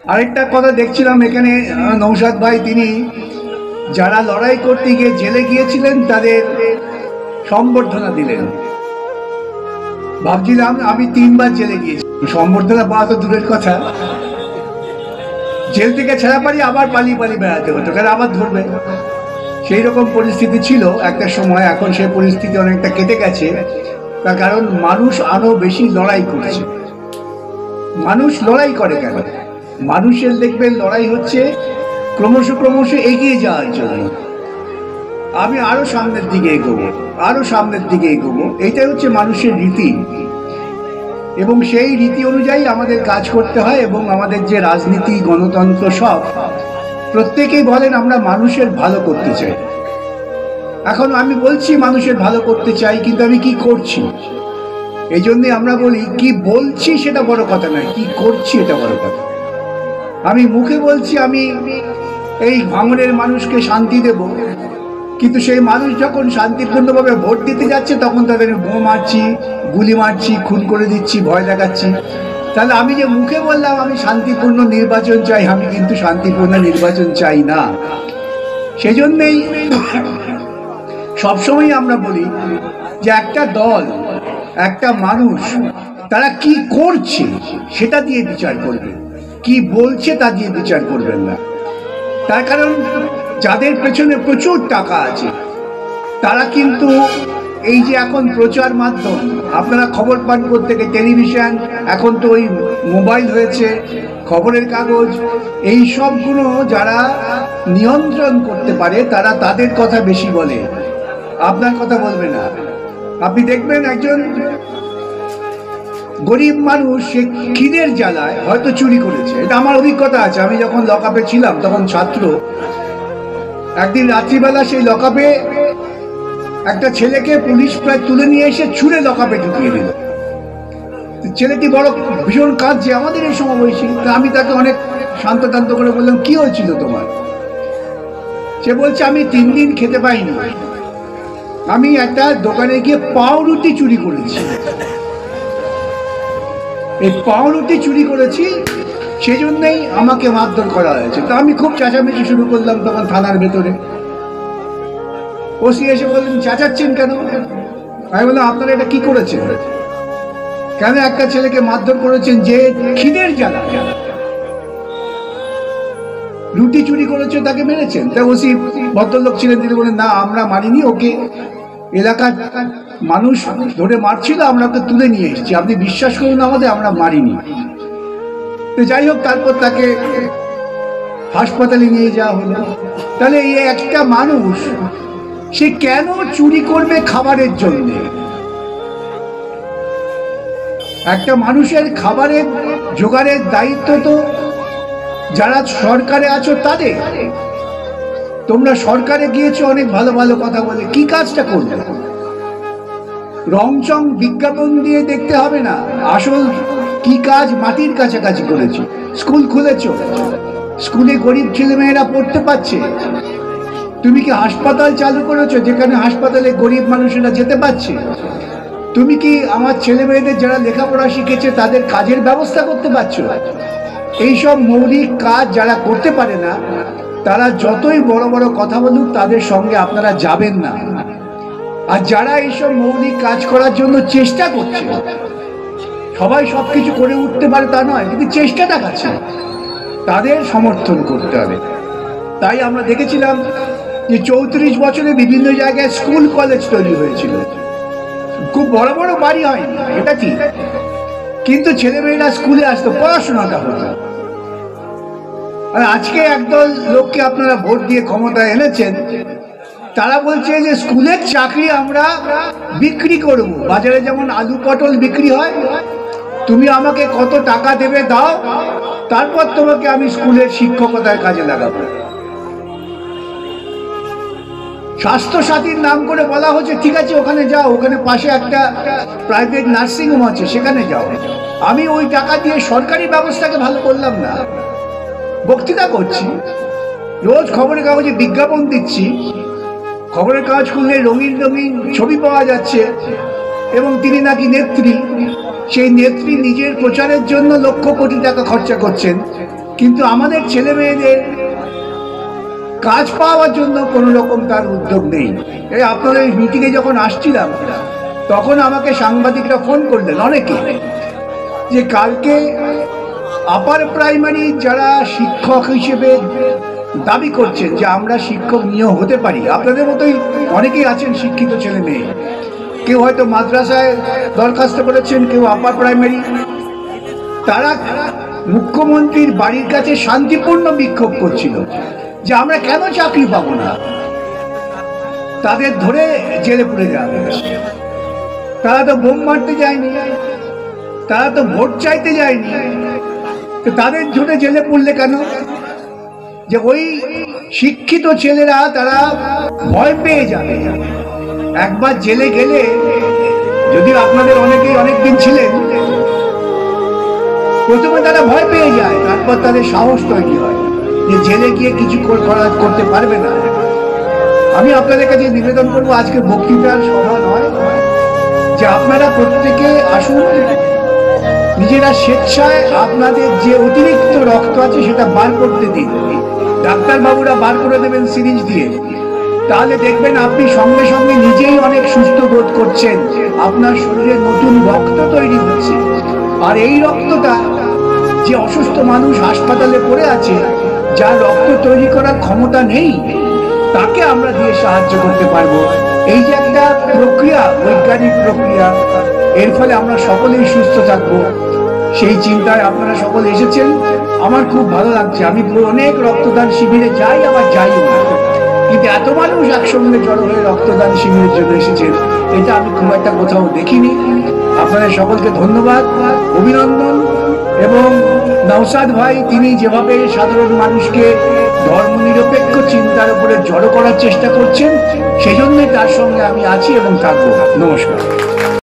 আরেকটা কথা দেখছিলাম এখানে, নৌশাদ ভাই তিনি যারা লড়াই করতে গিয়ে জেলে গিয়েছিলেন তাদের সম্বর্ধনা দিলেন। ভাবছিলাম আমি 3বার জেলে গিয়েছি, সম্বর্ধনা পাওয়া তো দূরের কথা, জেল থেকে ছাড়া পারি আবার পালিয়ে পালিয়ে বেড়াতে হতো, কারণ আবার ধরবে। সেই রকম পরিস্থিতি ছিল একটা সময়। এখন সেই পরিস্থিতি অনেকটা কেটে গেছে, তার কারণ মানুষ আরো বেশি লড়াই করছে। মানুষ লড়াই করে কেন? মানুষের দেখবেন লড়াই হচ্ছে ক্রমশ ক্রমশ এগিয়ে যাওয়ার জন্য। আমি আরো সামনের দিকে এগোবো, আরো সামনের দিকে এগোবো, এটাই হচ্ছে মানুষের রীতি। এবং সেই রীতি অনুযায়ী আমাদের কাজ করতে হয়। এবং আমাদের যে রাজনীতি, গণতন্ত্র, সব প্রত্যেকেই বলেন আমরা মানুষের ভালো করতে চাই। এখন আমি বলছি মানুষের ভালো করতে চাই, কিন্তু আমি কি করছি? এই জন্যে আমরা বলি কি বলছি সেটা বড় কথা নয়, কি করছি এটা বড় কথা। আমি মুখে বলছি আমি এই ভাঙনের মানুষকে শান্তি দেব, কিন্তু সেই মানুষ যখন শান্তিপূর্ণভাবে ভোট দিতে যাচ্ছে তখন তাদের বোম মারছি, গুলি মারছি, খুন করে দিচ্ছি, ভয় দেখাচ্ছি। তাহলে আমি যে মুখে বললাম আমি শান্তিপূর্ণ নির্বাচন চাই, আমি কিন্তু শান্তিপূর্ণ নির্বাচন চাই না। সেজন্যই সবসময় আমরা বলি যে একটা দল, একটা মানুষ তারা কি করছে সেটা দিয়ে বিচার করবে, কি বলছে তা দিয়ে বিচার করবেন না। তার কারণ যাদের পেছনে প্রচুর টাকা আছে তারা কিন্তু এই যে এখন প্রচার মাধ্যম, আপনারা খবর পান প্রত্যেকে, টেলিভিশন, এখন তো ওই মোবাইল হয়েছে, খবরের কাগজ, এই সবগুলো যারা নিয়ন্ত্রণ করতে পারে তারা তাদের কথা বেশি বলে, আপনার কথা বলবে না। আপনি দেখবেন একজন গরিব মানুষ সে খিদের জ্বালায় হয়তো চুরি করেছে, এটা আমার অভিজ্ঞতা আছে। আমি যখন লকআপে ছিলাম তখন ছাত্র, একদিন রাত্রিবেলা সেই লকআপে একটা ছেলেকে পুলিশ প্রায় তুলে নিয়ে এসে ছুঁড়ে লকআপে ঢুকিয়ে দিল। ছেলেটি বড় ভীষণ কাঁদছে, আমাদের এই সমবয়সী। আমি তাকে অনেক শান্ত করে বললাম কি হয়েছিল তোমার? সে বলছে আমি 3 দিন খেতে পাইনি, আমি একটা দোকানে গিয়ে পাউরুটি চুরি করেছি। এই পাউরুটি চুরি করেছি, সেজন্যই আমাকে মারধর করা হয়েছে। তো আমি খুব চেঁচামেচি শুরু করলাম তখন থানার ভেতরে। ওসি এসে বললেন চেঁচাচ্ছেন কেন? আমি বললাম আপনারা এটা কি করেছেন? কেন একটা ছেলেকে মারধর করেছেন যে খিদের জ্বালা, রুটি চুরি করেছে তাকে মেরেছেন? তা ওসি ভদ্রলোক ছিলেন, তিনি বলেন না আমরা মারিনি, ওকে এলাকার মানুষ ধরে মারছিল, আমরা ওকে তুলে নিয়ে এসেছি, আপনি বিশ্বাস করুন আমাদের, আমরা মারিনি। তো যাই হোক, তারপর তাকে হাসপাতালে নিয়ে যাওয়া হলো। তাহলে এই একটা মানুষ সে কেন চুরি করবে খাবারের জন্য? একটা মানুষের খাবারের জোগাড়ের দায়িত্ব তো যারা সরকারে আছো তাদের। তোমরা সরকারে গিয়েছো অনেক ভালো ভালো কথা বলে, কি কাজটা করবে? রংচং বিজ্ঞাপন দিয়ে দেখতে হবে না, আসল কি কাজ মাটির কাছাকাছি করেছো। স্কুল খুলেছো, স্কুলে গরিব ছেলেমেয়েরা পড়তে পারছে। তুমি কি হাসপাতাল চালু করেছো যেখানে হাসপাতালে গরিব মানুষেরা যেতে পারছে? তুমি কি আমার ছেলে মেয়েদের যারা লেখাপড়া শিখেছে তাদের কাজের ব্যবস্থা করতে পারছো? এইসব মৌলিক কাজ যারা করতে পারে না তারা যতই বড় বড় কথা বলুক তাদের সঙ্গে আপনারা যাবেন না। আর যারা এইসব মৌলিক কাজ করার জন্য চেষ্টা করছে, সবাই সবকিছু করে উঠতে পারে তা নয়, কিন্তু চেষ্টাটা কাছে, তাদের সমর্থন করতে হবে। তাই আমরা দেখেছিলাম যে 34 বছরে বিভিন্ন জায়গায় স্কুল কলেজ তৈরি হয়েছিল। খুব বড় বড় বাড়ি হয়নি, এটা ঠিক, কিন্তু ছেলেমেয়েরা স্কুলে আসতো, পড়াশোনাটা হতো। আর আজকে একদল লোককে আপনারা ভোট দিয়ে ক্ষমতায় এনেছেন, তারা বলছে যে স্কুলের চাকরি আমরা বিক্রি করব, বাজারে যেমন আলু পটল বিক্রি হয়, তুমি আমাকে কত টাকা দেবে দাও, তারপর তোমাকে আমি স্কুলের শিক্ষকতার কাজে লাগাবো। স্বাস্থ্য সাথীর নাম করে বলা হচ্ছে ঠিক আছে ওখানে যাও, ওখানে পাশে একটা প্রাইভেট নার্সিং হোম আছে সেখানে যাও। আমি ওই টাকা দিয়ে সরকারি ব্যবস্থাকে ভালো করলাম না, বক্তৃতা করছি, রোজ খবরের কাগজে বিজ্ঞাপন দিচ্ছি, খবরের কাগজ খুললে রঙিন রঙিন ছবি পাওয়া যাচ্ছে, এবং তিনি নাকি নেত্রী। সেই নেত্রী নিজের প্রচারের জন্য লক্ষ কোটি টাকা খরচা করছেন, কিন্তু আমাদের ছেলে মেয়েদের কাজ পাওয়ার জন্য কোনো রকম তার উদ্যোগ নেই। এই আপনাদের মিটিংয়ে যখন আসছিলাম তখন আমাকে সাংবাদিকরা ফোন করলেন অনেকে, যে কালকে আপার প্রাইমারি যারা শিক্ষক হিসেবে দাবি করছেন যে আমরা শিক্ষক নিয়োগ হতে পারি, আপনাদের মতোই অনেকেই আছেন শিক্ষিত ছেলে মেয়ে, কেউ হয়তো মাদ্রাসায় দরখাস্ত করেছেন, কেউ আপার প্রাইমারি, তারা মুখ্যমন্ত্রীর বাড়ির কাছে শান্তিপূর্ণ বিক্ষোভ করছিল যে আমরা কেন চাকরি পাবো না, তাদের ধরে জেলে পুরে যাবে। তারা তো বোম মারতে যায়নি, তারা তো ভোট চাইতে যায়নি, তো তাদের ধরে জেলে পুরলে কেন? যে ওই শিক্ষিত ছেলেরা তারা ভয় পেয়ে যাবে। একবার জেলে গেলে, যদিও আপনাদের অনেকেই অনেকদিন ছিলেন, প্রথমে তারা ভয় পেয়ে যায়, তারপর তাদের সাহস তৈরি হয় যে জেলে গিয়ে কিছু করতে পারবে না। আমি আপনাদের কাছে নিবেদন করবো, আজকে বক্তৃতার সভা নয়, যে আপনারা প্রত্যেকে আসুন, নিজেরা স্বেচ্ছায় আপনাদের যে অতিরিক্ত রক্ত আছে সেটা বার করতে দিন। ডাক্তারবাবুরা বার করে দেবেন সিরিঞ্জ দিয়ে, তাহলে দেখবেন আপনি সঙ্গে সঙ্গে নিজেই অনেক সুস্থ বোধ করছেন, আপনার শরীরে নতুন রক্ত তৈরি হচ্ছে। আর এই রক্তটা যে অসুস্থ মানুষ হাসপাতালে পড়ে আছে, যার রক্ত তৈরি করার ক্ষমতা নেই, তাকে আমরা দিয়ে সাহায্য করতে পারবো। এই যে একটা প্রক্রিয়া, বৈজ্ঞানিক প্রক্রিয়া, এর ফলে আমরা সকলেই সুস্থ থাকবো, সেই চিন্তায় আপনারা সকলে এসেছেন। আমার খুব ভালো লাগছে। আমি অনেক রক্তদান শিবিরে যাই, আবার যাইও না, কিন্তু এত মানুষ একসঙ্গে জড়ো হয়ে রক্তদান শিবিরের জন্য এসেছেন, এটা আমি খুব একটা কোথাও দেখিনি। আপনাদের সকলকে ধন্যবাদ, অভিনন্দন। এবং নওশাদ ভাই, তিনি যেভাবে সাধারণ মানুষকে ধর্মনিরপেক্ষ চিন্তার উপরে জড়ো করার চেষ্টা করছেন, সেই জন্যই তার সঙ্গে আমি আছি এবং থাকবো। নমস্কার।